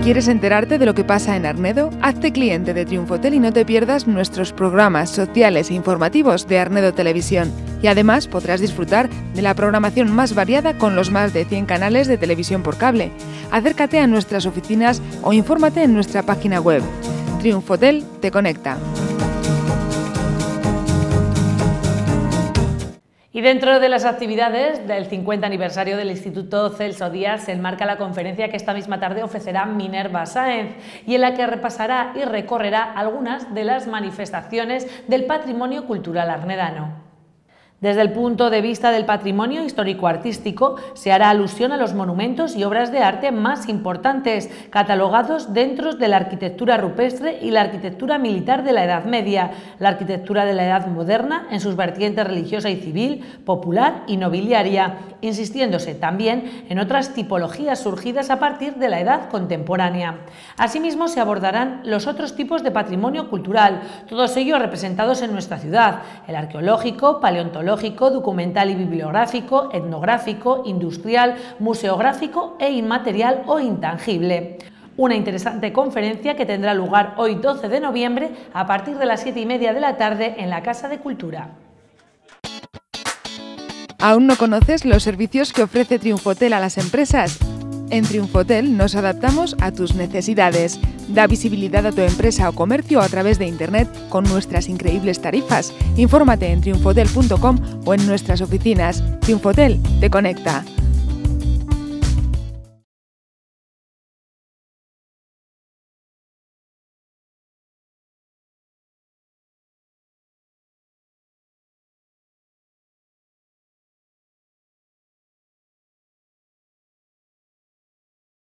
¿Quieres enterarte de lo que pasa en Arnedo? Hazte cliente de Triunfotel y no te pierdas nuestros programas sociales e informativos de Arnedo Televisión. Y además podrás disfrutar de la programación más variada con los más de 100 canales de televisión por cable. Acércate a nuestras oficinas o infórmate en nuestra página web. Triunfotel te conecta. Y dentro de las actividades del 50 aniversario del Instituto Celso Díaz se enmarca la conferencia que esta misma tarde ofrecerá Minerva Sáenz y en la que repasará y recorrerá algunas de las manifestaciones del patrimonio cultural arnedano. Desde el punto de vista del patrimonio histórico-artístico, se hará alusión a los monumentos y obras de arte más importantes, catalogados dentro de la arquitectura rupestre y la arquitectura militar de la Edad Media, la arquitectura de la Edad Moderna en sus vertientes religiosa y civil, popular y nobiliaria, insistiéndose también en otras tipologías surgidas a partir de la Edad Contemporánea. Asimismo, se abordarán los otros tipos de patrimonio cultural, todos ellos representados en nuestra ciudad: el arqueológico, paleontológico, documental y bibliográfico, etnográfico, industrial, museográfico e inmaterial o intangible. Una interesante conferencia que tendrá lugar hoy 12 de noviembre a partir de las 7:30 de la tarde en la Casa de Cultura. ¿Aún no conoces los servicios que ofrece Triunfotel a las empresas? En Triunfotel nos adaptamos a tus necesidades. Da visibilidad a tu empresa o comercio a través de Internet con nuestras increíbles tarifas. Infórmate en triunfotel.com o en nuestras oficinas. Triunfotel te conecta.